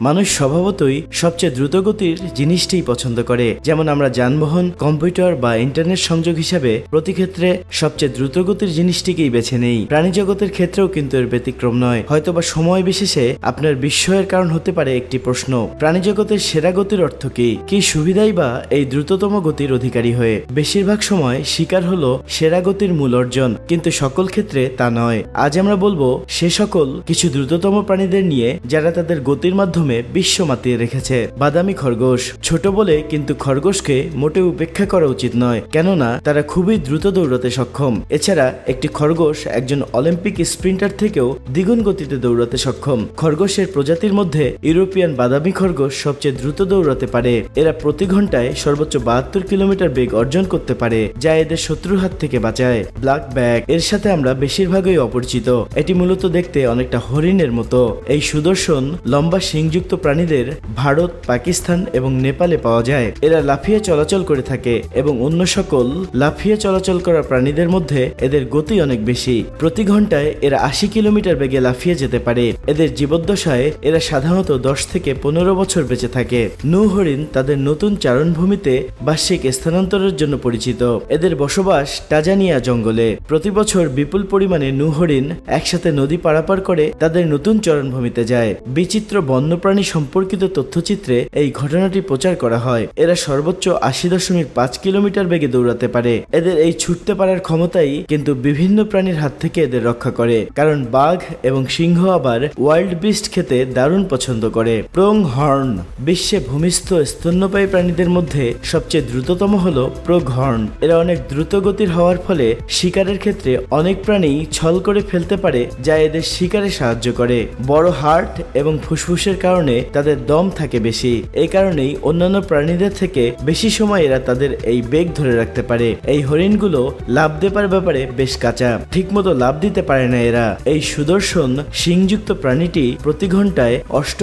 মানুষ স্বভাবতই সবচেয়ে দ্রুতগতির জিনিসটিই পছন্দ করে। যেমন আমরা যানবাহন, কম্পিউটার বা ইন্টারনেট সংযোগ হিসাবে প্রতি ক্ষেত্রে সবচেয়ে দ্রুতগতির জিনিসটিকেই বেছে নেই। প্রাণীজগতের ক্ষেত্রেও কিন্তু এর ব্যতিক্রম নয়। হয়তোবা সময় বিশেষে আপনার বিস্ময়ের কারণ হতে পারে একটি প্রশ্ন: প্রাণীজগতের সেরা গতির অর্থ কি? কি সুবিধাই বা এই দ্রুততম গতির অধিকারী হয়ে? বেশিরভাগ সময় শিকার হলো সেরা গতির মূল অর্জন, কিন্তু সকল ক্ষেত্রে তা নয়। আজ আমরা বলবো সে সকল কিছু দ্রুততম প্রাণীদের নিয়ে যারা তাদের গতির মাধ্যমে বিশ্ব মাতিয়ে রেখেছে। বাদামি খরগোশ। ছোট বলে কিন্তু খরগোশকে মোটেও উপেক্ষা করা উচিত নয়, কেননা তারা খুবই দ্রুত দৌড়াতে সক্ষম। এছাড়া একটি খরগোশ একজন অলিম্পিক স্প্রিন্টার থেকেও দ্বিগুণ গতিতে দৌড়াতে সক্ষম। খরগোশের প্রজাতির মধ্যে ইউরোপিয়ান বাদামি খরগোশ সবচেয়ে দ্রুত দৌড়াতে পারে। এরা প্রতি ঘন্টায় সর্বোচ্চ 72 কিলোমিটার বেগ অর্জন করতে পারে, যা এদের শত্রুর হাত থেকে বাঁচায়। ব্ল্যাক ব্যাক এর সাথে আমরা বেশিরভাগই অপরিচিত। এটি মূলত দেখতে অনেকটা হরিণের মতো। এই সুদর্শন লম্বা শিংযুক্ত প্রাণীদের ভারত, পাকিস্তান এবং নেপালে পাওয়া যায়। এরা লাফিয়ে চলাচল করে থাকে এবং অন্য সকল লাফিয়ে চলাচল করা প্রাণীদের মধ্যে এদের গতি অনেক বেশি। প্রতি ঘন্টায় এরা 80 কিলোমিটার বেগে লাফিয়ে যেতে পারে। এদের জীবদ্দশায় এরা সাধারণত 10 থেকে 15 বছর বেঁচে থাকে। নৌ হরিণ তাদের নতুন চারণভূমিতে বার্ষিক স্থানান্তরের জন্য পরিচিত। এদের বসবাস টাজানিয়া জঙ্গলে। প্রতি বছর বিপুল পরিমাণে নৌ হরিণ একসাথে নদী পারাপার করে তাদের নতুন চারণভূমিতে যায়। বিচিত্র বন্যপ্রাণী সম্পর্কিত তথ্যচিত্রে এই ঘটনাটি প্রচার করা হয়। এরা সর্বোচ্চ 80.5 কিলোমিটার বেগে দৌড়াতে পারে। এদের এই ছুটতে পারার ক্ষমতাই কিন্তু বিভিন্ন প্রাণীর হাত থেকে এদের রক্ষা করে, কারণ বাঘ এবং সিংহ আবার ওয়াইল্ড বিস্ট খেতে দারুণ পছন্দ করে। Pronghorn. বিশ্বে ভূমিস্থ স্তন্যপায়ী প্রাণীদের মধ্যে সবচেয়ে দ্রুততম হলো প্রগ হর্ন। এরা অনেক দ্রুত গতির হওয়ার ফলে শিকারের ক্ষেত্রে অনেক প্রাণী ছল করে ফেলতে পারে, যা এদের শিকারে সাহায্য করে। বড় হার্ট এবং ফুসফুসের কারণে তাদের দম থাকে বেশি। এই কারণেই অন্যান্য প্রাণীদের থেকে বেশি সময় এরা তাদের এই বেগ ধরে রাখতে পারে। এই হরিণগুলো লাফ দেবার ব্যাপারে বেশ কাঁচা, ঠিকমতো লাফ দিতে পারে না এরা। এই সুদর্শন শিংযুক্ত প্রাণীটি প্রতি ঘন্টায়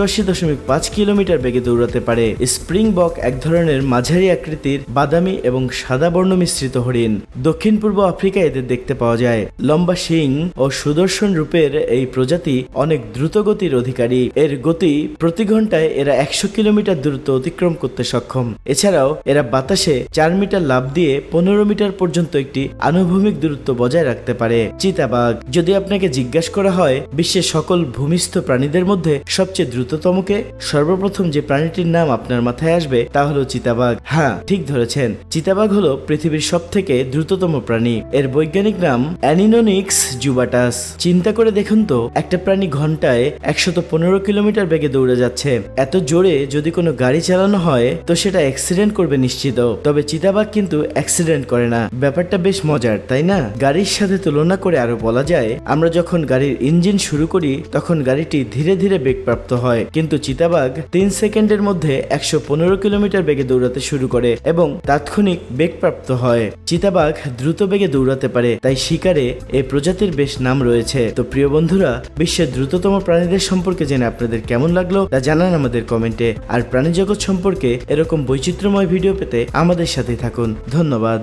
88.5 কিলোমিটার বেগে দৌড়াতে পারে। স্প্রিং বক এক ধরনের মাঝারি আকৃতির বাদামি এবং সাদা বর্ণ মিশ্রিত হরিণ। দক্ষিণ পূর্ব আফ্রিকায় এদের দেখতে পাওয়া যায়। লম্বা শিং ও সুদর্শন রূপের এই প্রজাতি অনেক দ্রুত গতির অধিকারী। এর গতি প্রতি ঘন্টায় এরা 100 কিলোমিটার দূরত্ব অতিক্রম করতে সক্ষম। এছাড়াও এরা বাতাসে 4 মিটার লাফ দিয়ে 15 মিটার পর্যন্ত একটি আনুভূমিক দূরত্ব বজায় রাখতে পারে। চিতাবাঘ। যদি আপনাকে জিজ্ঞাসা করা হয় বিশ্বের সকল ভূমিস্থ প্রাণীদের মধ্যে সবচেয়ে দ্রুততমকে, সর্বপ্রথম যে প্রাণীটির নাম আপনার মাথায় আসবে তা হলো চিতাবাঘ। হ্যাঁ, ঠিক ধরেছেন, চিতাবাঘ হলো পৃথিবীর সবথেকে দ্রুততম প্রাণী। এর বৈজ্ঞানিক নাম অ্যানিনোনিক্স জুবাটাস। চিন্তা করে দেখুন তো, একটা প্রাণী ঘন্টায় 115 কিলোমিটার বেগে দৌড়ে যাচ্ছে। এত জোরে যদি কোনো গাড়ি চালানো হয় তো সেটা অ্যাক্সিডেন্ট করবে নিশ্চিত। তবে চিতাবাঘ কিন্তু অ্যাক্সিডেন্ট করে না। ব্যাপারটা বেশ মজার, তাই না? গাড়ির সাথে তুলনা করে আরো বলা যায়, আমরা যখন গাড়ির ইঞ্জিন শুরু করি তখন গাড়িটি ধীরে ধীরে বেগপ্রাপ্ত হয়, কিন্তু চিতাবাঘ 3 সেকেন্ডের মধ্যে 115 কিলোমিটার বেগে দৌড়াতে শুরু করে এবং তাৎক্ষণিক বেগপ্রাপ্ত হয়। চিতাবাঘ দ্রুত বেগে দৌড়াতে পারে, তাই শিকারে এই প্রজাতির বেশ নাম রয়েছে। তো প্রিয় বন্ধুরা, বিশ্বের দ্রুততম প্রাণীদের সম্পর্কে জেনে আপনাদের কেমন লাগলো তা জানান আমাদের কমেন্টে। আর প্রাণী জগৎ সম্পর্কে এরকম বৈচিত্র্যময় ভিডিও পেতে আমাদের সাথে থাকুন। ধন্যবাদ।